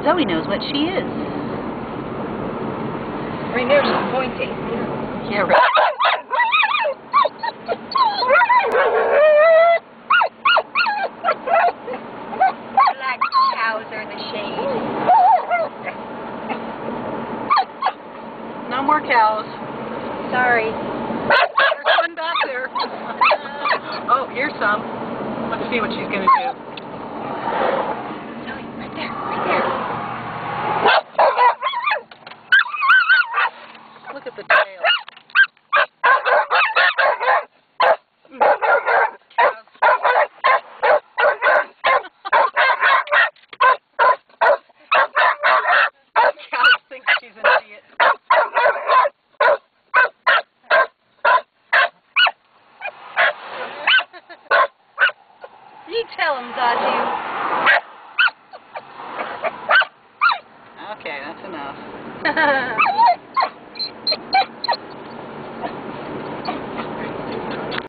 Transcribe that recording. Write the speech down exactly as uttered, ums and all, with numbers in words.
Zoe knows what she is. Right there, she's pointing. Yeah, right. Black cows are in the shade. No more cows. Sorry. There's one back there. Oh, here's some. Let's see what she's going to do. Zoe, right there, right there. Look at the tail. Cows think she's an idiot. You tell him, Zazu. Okay, that's enough.